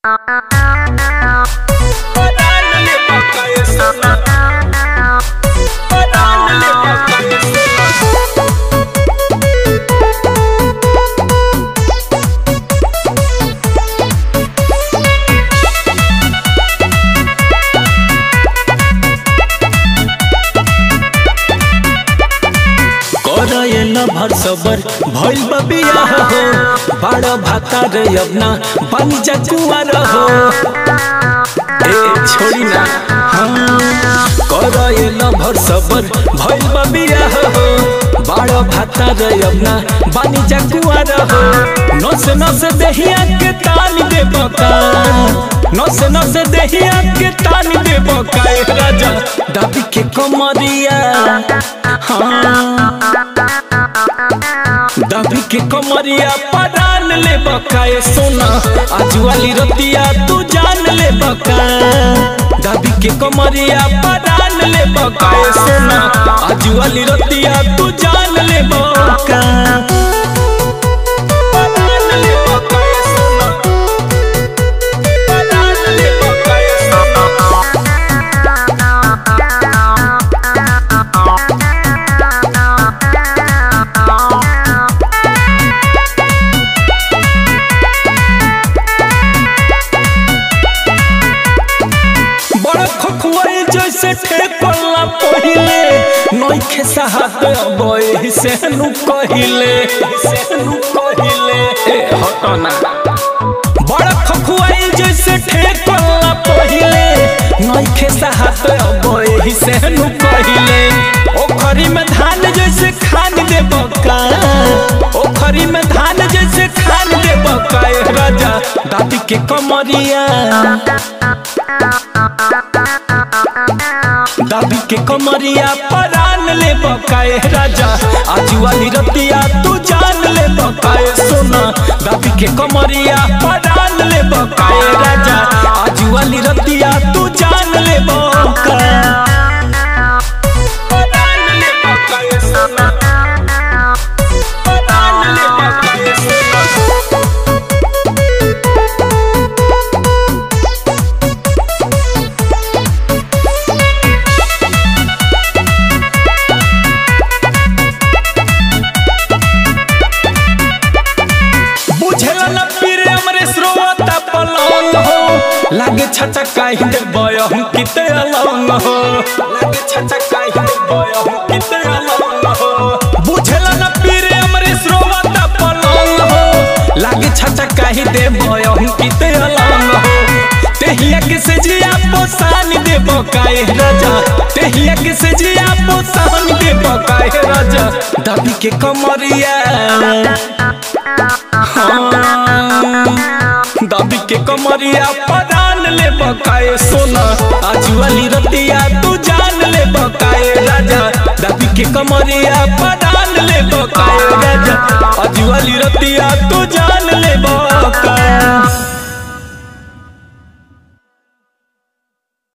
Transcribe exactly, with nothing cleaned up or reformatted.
भर सबर भइल बा बियाह हो बड़ा भाता रे अपना बन जा कुंवर हो ए छोड़ी ना करल भर सबर भइल बा बियाह हो बड़ा भाता रे अपना बन जा कुंवर हो नस नस देहिया के तान दे बका नस नस देहिया के तान दे बका राजा दाबी के कमरिया हाँ दाबी के कमरिया परान ले बकाए सोना आज वाली रतिया तू जान ले बका दाबी के कमरिया परान ले बकाए सोना आज वाली रतिया तू जान ले बका जैसे ठेकला पहिले नइखे साहत बय से नु कहिले से नु कहिले ए हटना बड़ा खखुआई जैसे ठेकला पहिले नइखे साहत बय से नु कहिले ओखरी में धान जैसे खान दे बका ओखरी में धान जैसे खान दे बका राजा दादी के कमरिया दाबी के कमरिया परान ले बकाए राजा आज वाली रतिया तू जान ले बकाए सोना दाबी के कमरिया परान ले बकाए राजा आज वाली रतिया तू जान ले बकाए परान ले बकाए सोना परान ले बकाए सोना लागे छचा काहे दे बयहु किते अलंग हो लागे छचा काहे दे बयहु किते अलंग हो बुझला न पीरे हमरे श्रोवता पलंग हो लागे छचा काहे दे बयहु किते अलंग हो तेहिया के से जिया पोसान दे बकाए राजा तेहिया के से जिया पोसान दे बकाए राजा दाबी के कमरिया दाबी के कमरिया परान ले बकाए सोना आज वाली रतिया तू जान ले बकाए राजा दाबी के कमरिया परान ले बकाए राजा आज वाली रतिया तू जान